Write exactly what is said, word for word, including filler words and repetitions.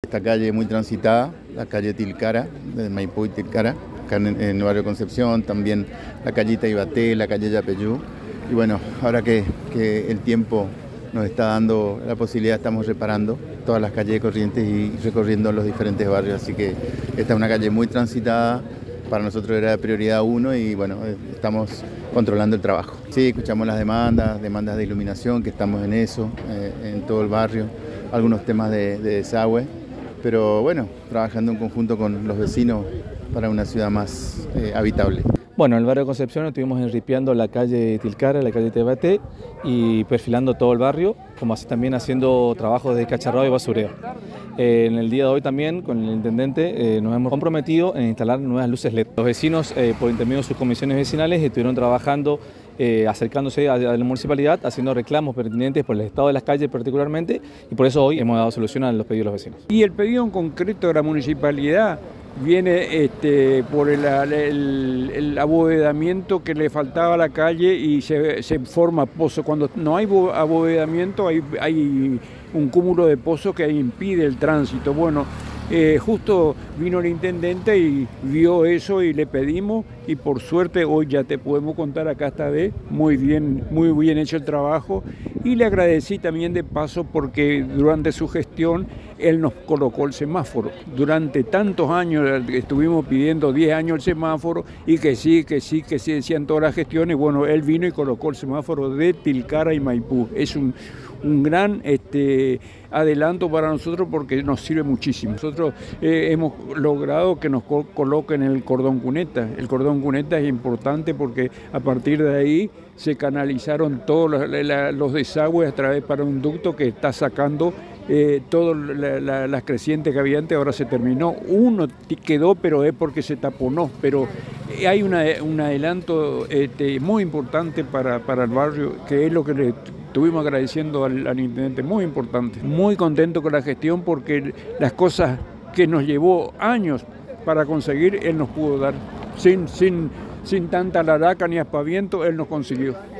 Esta calle muy transitada, la calle Tilcara, de Maipú y Tilcara, acá en, en el barrio Concepción, también la calle Ibaté, la calle Yapeyú. Y bueno, ahora que, que el tiempo nos está dando la posibilidad, estamos reparando todas las calles de Corrientes y recorriendo los diferentes barrios, así que esta es una calle muy transitada, para nosotros era de prioridad uno y bueno, estamos controlando el trabajo. Sí, escuchamos las demandas, demandas de iluminación, que estamos en eso, eh, en todo el barrio, algunos temas de, de desagüe, pero bueno, trabajando en conjunto con los vecinos para una ciudad más eh, habitable. Bueno, en el barrio Concepción estuvimos enripiando la calle Tilcara, la calle Ibaté y perfilando todo el barrio, como así también haciendo trabajos de cacharrado y basureo. Eh, en el día de hoy también con el intendente eh, nos hemos comprometido en instalar nuevas luces L E D. Los vecinos, eh, por intermedio de sus comisiones vecinales, estuvieron trabajando, eh, acercándose a, a la municipalidad, haciendo reclamos pertinentes por el estado de las calles particularmente, y por eso hoy hemos dado solución a los pedidos de los vecinos. Y el pedido en concreto de la municipalidad viene este, por el, el, el abovedamiento que le faltaba a la calle y se, se forma pozo. Cuando no hay abovedamiento hay, hay un cúmulo de pozos que impide el tránsito. Bueno, eh, justo vino el intendente y vio eso y le pedimos y por suerte hoy ya te podemos contar, acá está de muy bien, muy bien hecho el trabajo. Y le agradecí también de paso porque durante su gestión él nos colocó el semáforo. Durante tantos años estuvimos pidiendo diez años el semáforo y que sí, que sí, que sí decían todas las gestiones. Bueno, él vino y colocó el semáforo de Tilcara y Maipú. Es un, un gran este, adelanto para nosotros porque nos sirve muchísimo. Nosotros eh, hemos logrado que nos co coloquen el cordón cuneta. El cordón cuneta es importante porque a partir de ahí se canalizaron todos los, la, los desagües a través para un ducto que está sacando eh, todas la, la, las crecientes que había antes. Ahora se terminó, uno quedó pero es porque se taponó, pero hay una, un adelanto este, muy importante para, para el barrio, que es lo que le estuvimos agradeciendo al, al intendente, muy importante. Muy contento con la gestión porque las cosas que nos llevó años para conseguir, él nos pudo dar sin, sin, sin tanta laraca ni aspaviento, él nos consiguió.